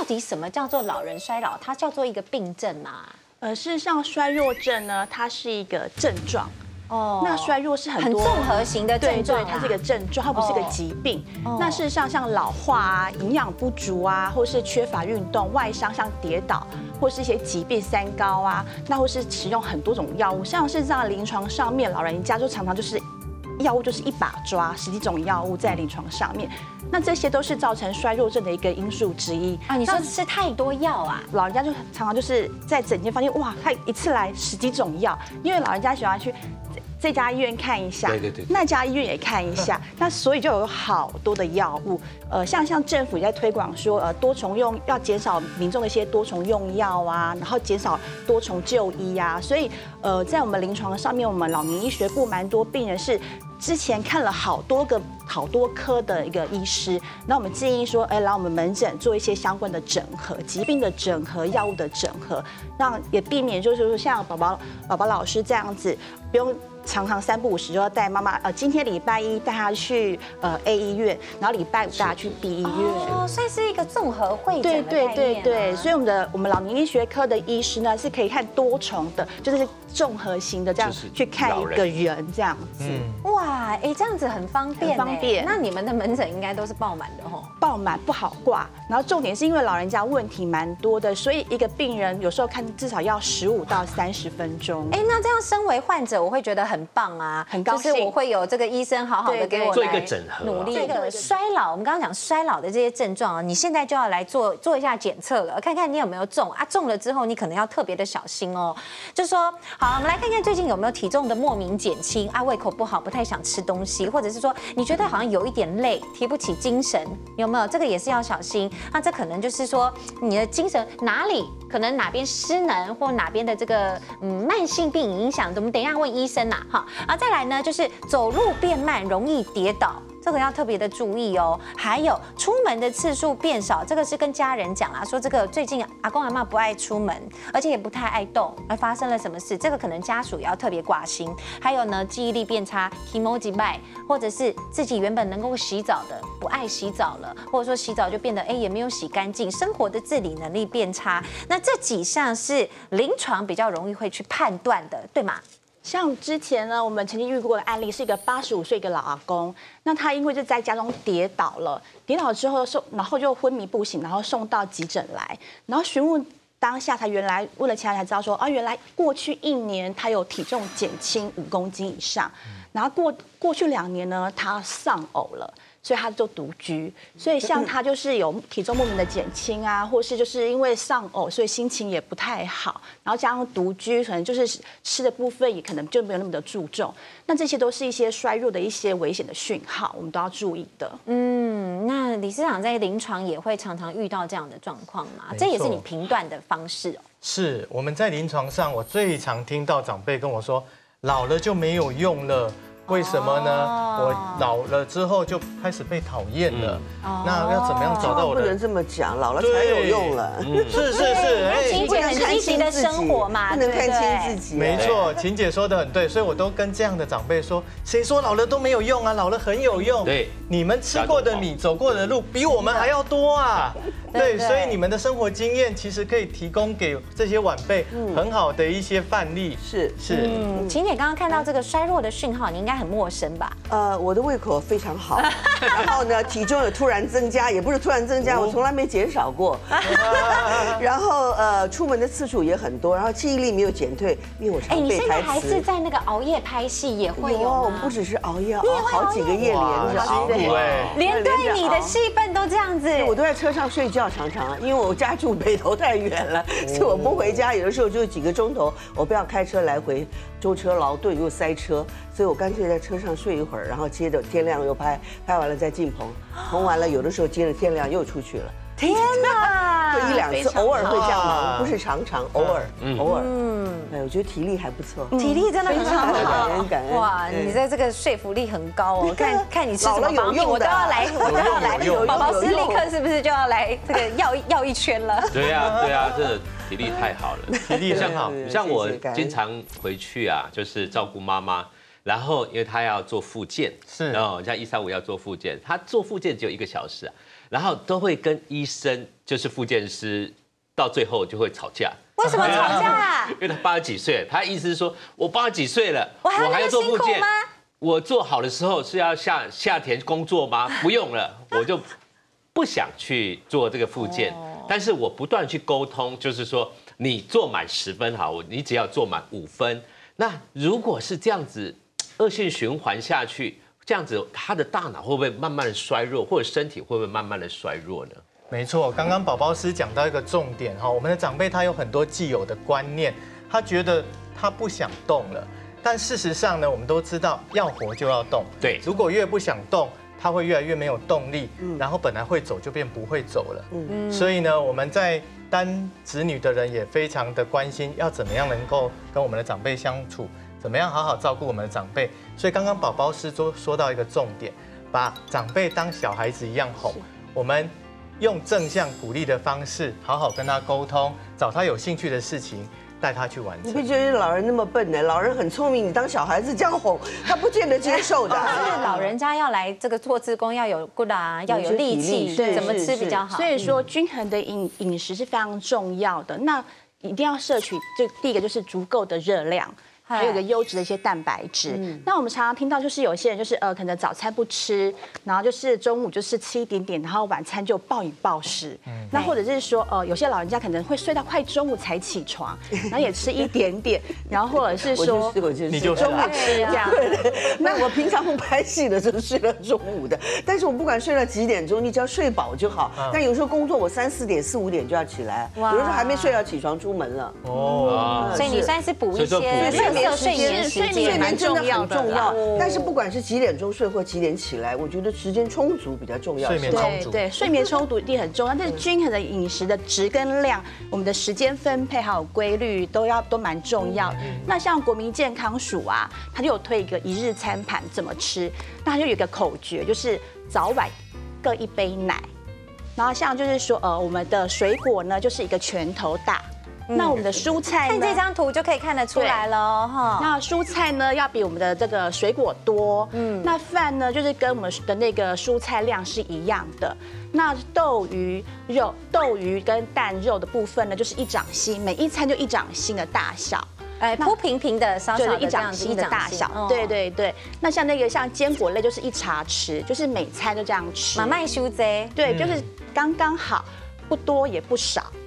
到底什么叫做老人衰老？它叫做一个病症啊。 事实上，衰弱症呢，它是一个症状。哦，那衰弱是很多综合型的症状， 对，它是一个症状，它不是一个疾病。那事实上，像老化啊、营养不足啊，或是缺乏运动、外伤，像跌倒，或是一些疾病三高啊，那或是使用很多种药物，像是在临床上面，老人家就常常就是药物就是一把抓10几种药物在临床上面。那这些都是造成衰弱症的一个因素之一啊！你说吃太多药啊， 老人家就常常就是在诊间发现，哇，他一次来10几种药，因为老人家喜欢去这家医院看一下，对，那家医院也看一下，那所以就有好多的药物，像政府也在推广说，多重用要减少民众的一些多重用药啊，然后减少多重就医啊，所以在我们临床上面，我们老年医学部蛮多病人是之前看了好多科的一个医师，那我们建议说，来我们门诊做一些相关的整合，疾病的整合、药物的整合，让也避免就是说像宝宝老师这样子，不用常常3不5时就要带妈妈，今天礼拜一带她去A 医院，然后礼拜5带她去 B 医院， 哦，所以是一个综合会诊的概念。 对，所以我们老年医学科的医师呢是可以看多重的，就是综合型的这样去看一个人这样子。 哇，这样子很方便，很方便。那你们的门诊应该都是爆满的吼？ 爆满不好挂，然后重点是因为老人家问题蛮多的，所以一个病人有时候看至少要15到30分钟。 那这样身为患者，我会觉得很棒啊， 很高兴， 就是我会有这个医生好好的给我做一个整合， 努力。这个衰老，我们刚刚讲衰老的这些症状啊，你现在就要来做一下检测了，看看你有没有中啊。中了之后，你可能要特别的小心哦。就说好，我们来看看最近有没有体重的莫名减轻啊，胃口不好，不太想吃东西，或者是说你觉得好像有一点累，提不起精神，有没有？这个也是要小心。那这可能就是说你的精神哪里可能哪边失能，或哪边的这个慢性病影响，我们等一下问医生呐，哈。啊，再来呢就是走路变慢，容易跌倒。这个要特别的注意哦，还有出门的次数变少，这个是跟家人讲啊，说这个最近阿公阿嬷不爱出门，而且也不太爱动，而发生了什么事？这个可能家属也要特别挂心。还有呢，记忆力变差 ，emoji 败，或者是自己原本能够洗澡的不爱洗澡了，或者说洗澡就变得也没有洗干净，生活的自理能力变差。那这几项是临床比较容易会去判断的，对吗？ 像之前呢，我们曾经遇过的案例是一个85岁一个老阿公，那他因为就在家中跌倒了，跌倒之后然后就昏迷不醒，然后送到急诊来，然后询问当下才原来问了其他人才知道说，原来过去1年他有体重减轻5公斤以上，然后过去2年呢他丧偶了。所以他就独居，所以像他就是有体重莫名的减轻啊，或是就是因为丧偶，所以心情也不太好，然后加上独居，可能就是吃的部分也可能就没有那么的注重。那这些都是一些衰弱的一些危险的讯号，我们都要注意的。 那理事长在临床也会常常遇到这样的状况吗？这也是你评断的方式哦。 是我们在临床上，我最常听到长辈跟我说，老了就没有用了。为什么呢？我老了之后就开始被讨厌了。那要怎么样找到我的？ 不能这么讲，老了才有用了。 是， 晴姐很积极的生活嘛， 不能看清自己。 没错，晴姐说的很对，所以我都跟这样的长辈说，谁说老了都没有用啊？老了很有用。 对， 你们吃过的米、走过的路比我们还要多啊。对，所以你们的生活经验其实可以提供给这些晚辈很好的一些范例。 是。 晴姐刚刚看到这个衰弱的讯号，你应该很陌生吧？ 我的胃口非常好，然后呢，体重也突然增加，也不是突然增加，我从来没减少过。然后出门的次数也很多，然后记忆力没有减退，因为我常背台词。 你现在还是在那个熬夜拍戏也会有吗？ 我们不只是熬夜，熬好几个夜连着， 连对你的戏份都这样子。 我都在车上睡觉，常常因为我家住北投太远了，所以我不回家，有的时候就几个钟头，我不要开车来回，舟车劳顿又塞车，所以我干脆在车上睡一会儿，然后接着天亮又拍完了再进棚，棚完了有的时候接着天亮又出去了。 天哪， 就1-2次，偶尔会这样忙，不是常，偶尔。我觉得体力还不错， 体力真的很好， 感恩。 哇，你在这个说服力很高哦，看你吃什么方面，我都要来，宝宝斯立刻是不是就要来这个绕一圈了？ 对呀，这体力太好了， 体力很好。 像我经常回去啊，就是照顾妈妈。然后，因为她要做复健，然后像135要做复健，她做复健只有1个小时啊。 然后都会跟医生，就是复健师，到最后就会吵架。 为什么吵架啊？ 因为他80几岁了，他意思是说我80几岁了， 我还要做复健吗？ 我做好的时候是要下田工作吗？不用了，我就不想去做这个复健。但是我不断去沟通，就是说你做满10分好，你只要做满5分。那如果是这样子恶性循环下去，这样子他的大脑会不会慢慢的衰弱，或者身体会不会慢慢的衰弱呢？ 没错，刚刚宝宝师讲到一个重点哈，我们的长辈他有很多既有的观念，他觉得他不想动了，但事实上呢，我们都知道要活就要动。 对， 如果越不想动，他会越来越没有动力，然后本来会走就变不会走了。所以呢，我们在当子女的人也非常的关心，要怎么样能够跟我们的长辈相处，怎么样好好照顾我们的长辈。所以刚刚宝宝师说到一个重点，把长辈当小孩子一样哄，我们用正向鼓励的方式，好好跟他沟通，找他有兴趣的事情，带他去完成。 你不觉得老人那么笨呢？老人很聪明，你当小孩子这样哄，他不见得接受的。 是老人家要来这个做志工，要有 good 啊，要有力气，怎么吃比较好？ 所以说，均衡的饮食是非常重要的。那一定要摄取，就第一个就是足够的热量。还有一个优质的一些蛋白质。那我们常常听到，就是有些人就是可能早餐不吃，然后就是中午就是吃一点点，然后晚餐就暴饮暴食。那或者是说有些老人家可能会睡到快中午才起床，然后也吃一点点，然后或者是说你就中午吃这样。 那我平常不拍戏的时候睡到中午的，但是我不管睡到几点钟，你只要睡饱就好。但有时候工作我3、4点、4、5点就要起来，有的时候还没睡要起床出门了。 所以你算是补一些睡眠时间， 睡眠真的很重要。但是不管是几点钟睡或几点起来，我觉得时间充足比较重要。 睡眠充足， 对，睡眠充足一定很重要。但是均衡的饮食的质跟量，我们的时间分配还有规律都蛮重要。那像国民健康署啊，它就有推一个1日餐盘怎么吃，那它就有一个口诀，就是早晚各1杯奶。然后像就是说我们的水果呢，就是一个拳头大。那我们的蔬菜呢， 看这张图就可以看得出来了哈。 那蔬菜呢，要比我们的这个水果多。那饭呢，就是跟我们的那个蔬菜量是一样的。那豆鱼跟蛋肉的部分呢，就是1掌心，每一餐就1掌心的大小。 铺平平的，少少的 1掌心的大小。对对对。那像坚果类就是1茶匙，就是每餐就这样吃。 慢慢修啫。 对，就是刚刚好，不多也不少。